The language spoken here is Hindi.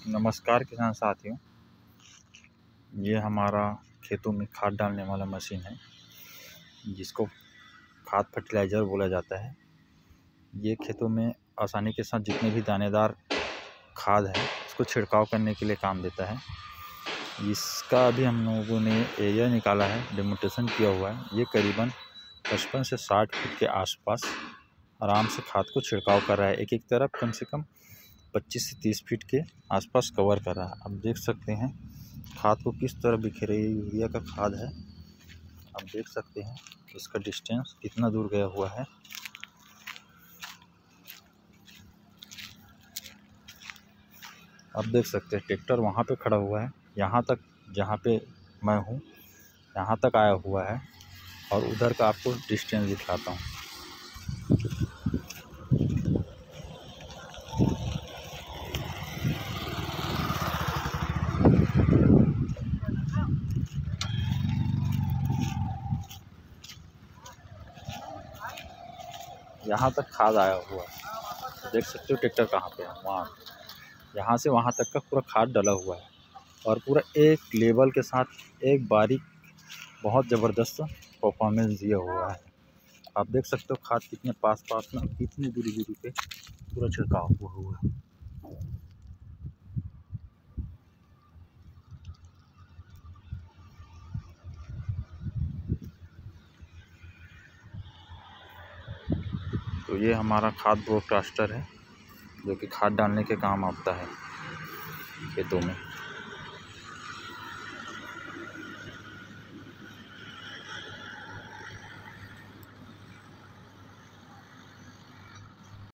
नमस्कार किसान साथियों, ये हमारा खेतों में खाद डालने वाला मशीन है जिसको खाद फर्टिलाइज़र बोला जाता है। ये खेतों में आसानी के साथ जितने भी दानेदार खाद है उसको छिड़काव करने के लिए काम देता है। इसका अभी हम लोगों ने एरिया निकाला है, डेमोन्स्ट्रेशन किया हुआ है। ये करीबन 55 से 60 फीट के आसपास आराम से खाद को छिड़काव कर रहा है। एक एक तरफ कम से कम 25 से 30 फीट के आसपास कवर कर रहा है। आप देख सकते हैं खाद को किस तरह बिखेरे, यूरिया का खाद है। आप देख सकते हैं इसका डिस्टेंस कितना दूर गया हुआ है। आप देख सकते हैं ट्रैक्टर वहाँ पे खड़ा हुआ है, यहाँ तक जहाँ पे मैं हूँ यहाँ तक आया हुआ है। और उधर का आपको डिस्टेंस दिखाता हूँ। यहाँ तक खाद आया हुआ है, देख सकते हो ट्रैक्टर कहाँ पे है। वहाँ यहाँ से वहाँ तक का पूरा खाद डला हुआ है और पूरा एक लेवल के साथ एक बारीक बहुत ज़बरदस्त परफॉर्मेंस दिया हुआ है। आप देख सकते हो खाद कितने पास में, कितनी दूरी पे पूरा छिड़काव हुआ है। तो ये हमारा खाद ब्रॉडकास्टर है जो कि खाद डालने के काम आता है खेतों में।